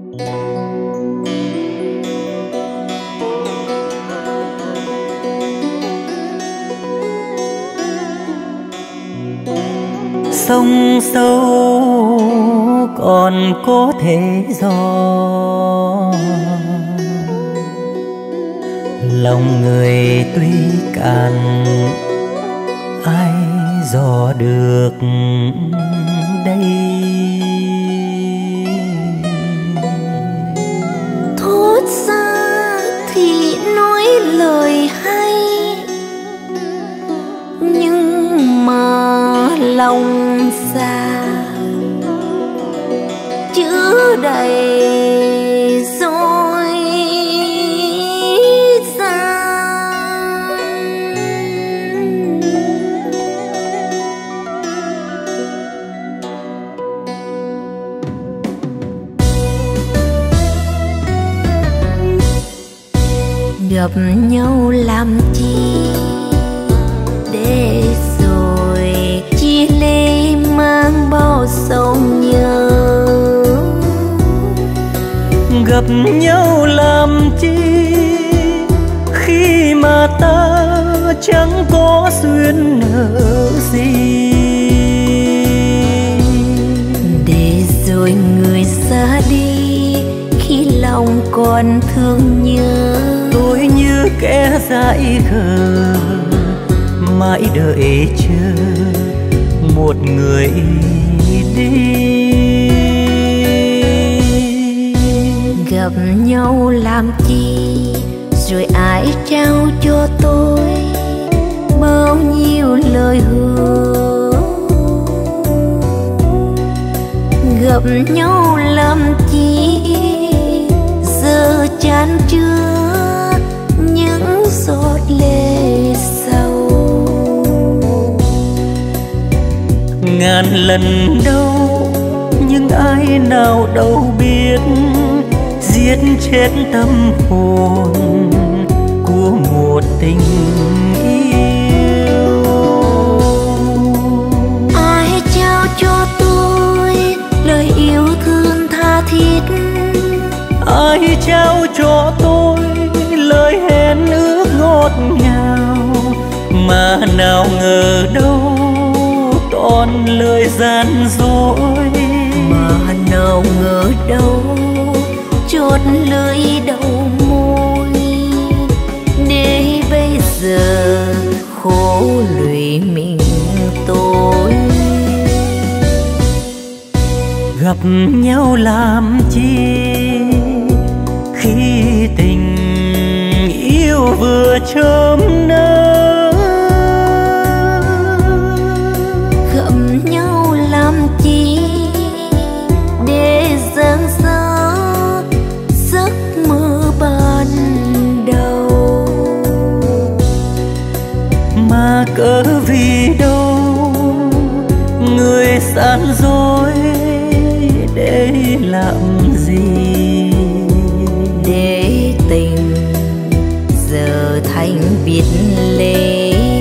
Sông sâu còn có thể gió, lòng người tuy cạn ai dò được đây. Thốt ra thì nói lời hay, nhưng mà lòng xa chứa đầy dối gian. Gặp nhau làm chi để rồi chia ly mang bao sầu nhớ. Gặp nhau làm chi khi mà ta chẳng có duyên nợ gì, để rồi người ra đi khi lòng còn thương nhớ. tôi như kẻ dại khờ mãi đợi chờ một người đi. Gặp nhau làm chi rồi ai trao cho tôi bao nhiêu lời hứa. Gặp nhau làm chi giờ chan chứa những giọt lệ sầu. Ngàn lần đâu nhưng ai nào đâu biết giết chết tâm hồn của một tình yêu. Ai trao cho tôi lời yêu thương tha thiết, ai trao cho tôi lời hẹn ước ngọt ngào, mà nào ngờ đâu toàn lời gian dối. mà nào ngờ đâu chốt lưỡi đầu môi, để bây giờ khổ lụy mình tôi. Gặp nhau làm chi khi tình yêu vừa chớm nở. Gặp nhau làm chi để giang dở giấc mơ ban đầu, mà cớ vì đâu người gian dối để làm gì, để tình giờ thành biệt ly.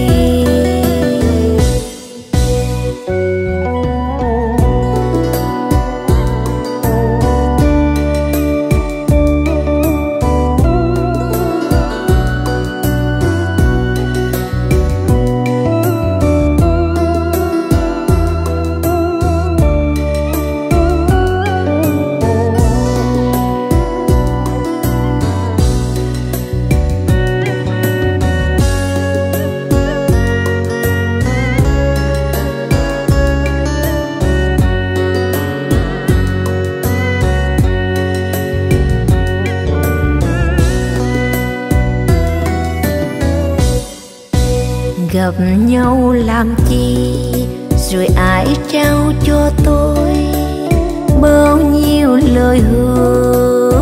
Gặp nhau làm chi rồi ai trao cho tôi bao nhiêu lời hứa.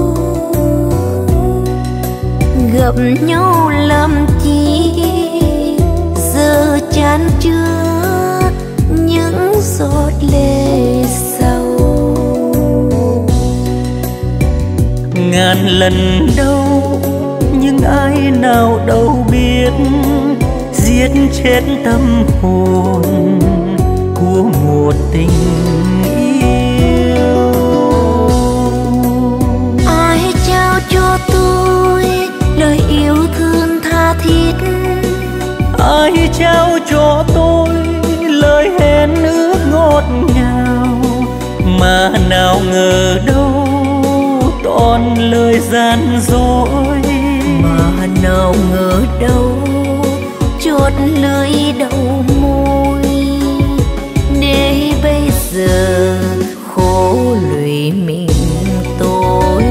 Gặp nhau làm chi giờ chan chứa những giọt lệ sầu. Ngàn lần đâu nhưng ai nào đâu biết giết chết tâm hồn của một tình yêu. mà nào ngờ đâu toàn lời gian dối, mà nào ngờ đâu chốt lưỡi đầu môi, để bây giờ khổ lụy mình tôi.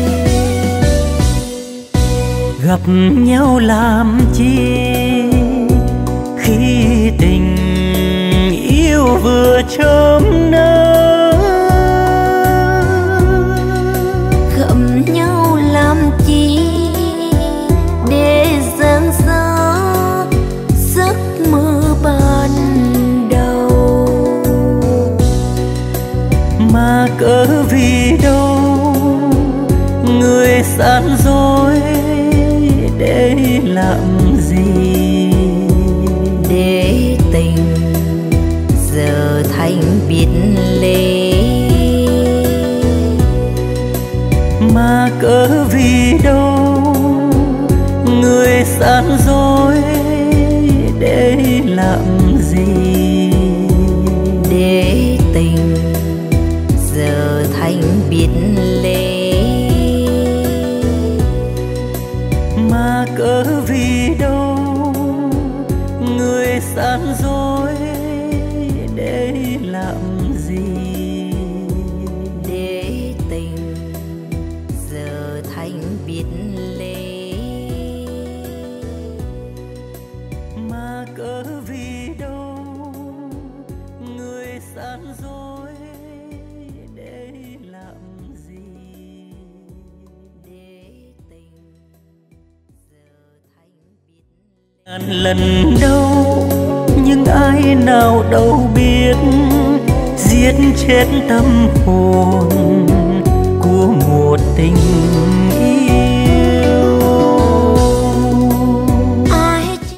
Gặp nhau làm chi khi tình yêu vừa chớm nở, gặp nhau làm chi để giang dở giấc mơ ban đầu, mà cớ vì đâu người gian dối để làm gì, để tình giờ thành biệt ly, mà cớ vì đâu người gian dối để làm gì, để tình giờ thành biệt ly, mà cớ vì đâu người gian dối để làm gì, để tình giờ thành biệt ly, mà cớ vì đâu người gian dối để làm gì, để tình giờ thành biệt ly. ngàn lần đâu nhưng ai nào đâu biết giết chết tâm hồn của một tình